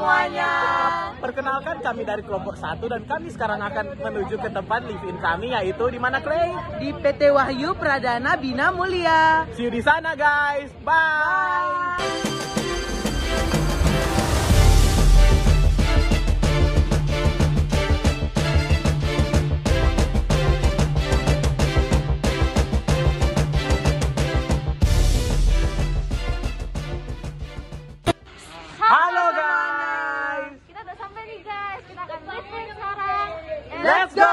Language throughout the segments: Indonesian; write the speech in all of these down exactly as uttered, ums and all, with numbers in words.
semuanya. Perkenalkan, kami dari kelompok satu dan kami sekarang akan menuju ke tempat live-in kami, yaitu di mana, Clay? Di P T Wahyu Pradana Bina Mulia. See you di sana, guys. Bye. Halo guys. Kita udah sampai nih guys. Kita akan live sekarang. Let's go.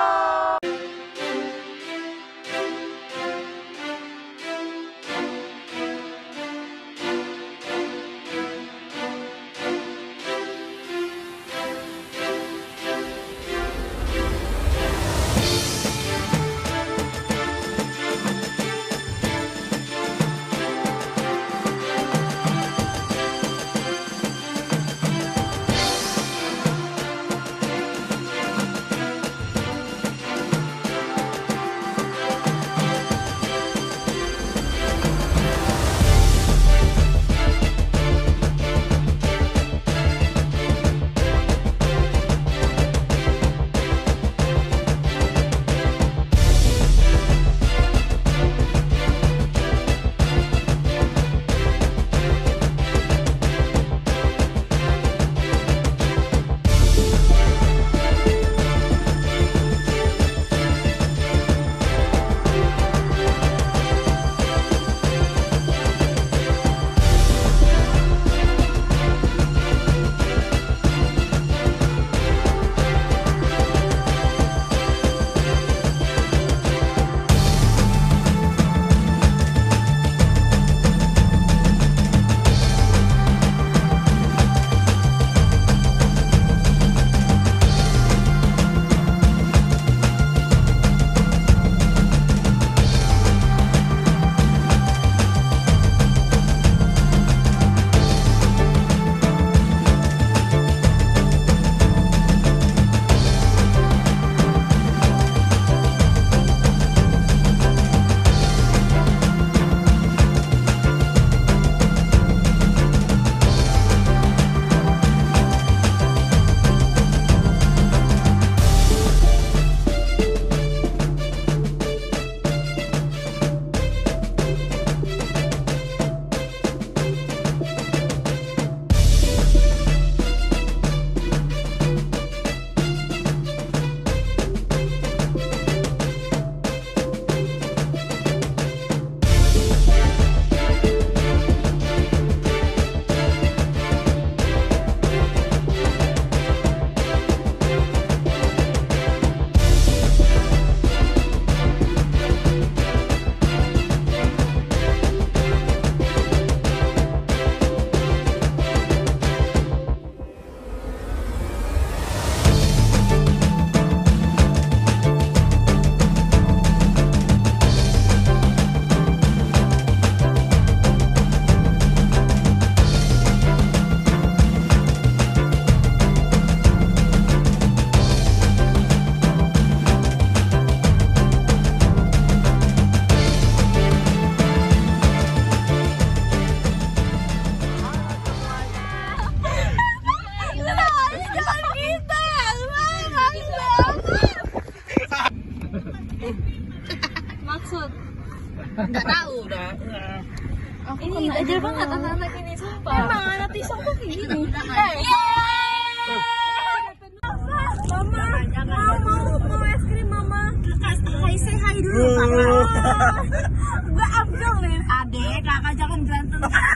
Maksud Nggak tahu udah. ini dajal banget anak-anak ini, sumpah. Emang anak tisok tuh kayak gini. Mama, mau mau mau es krim mama. Hai, say hi dulu. Gue Abdul nih. Adek, kakak jangan berantem.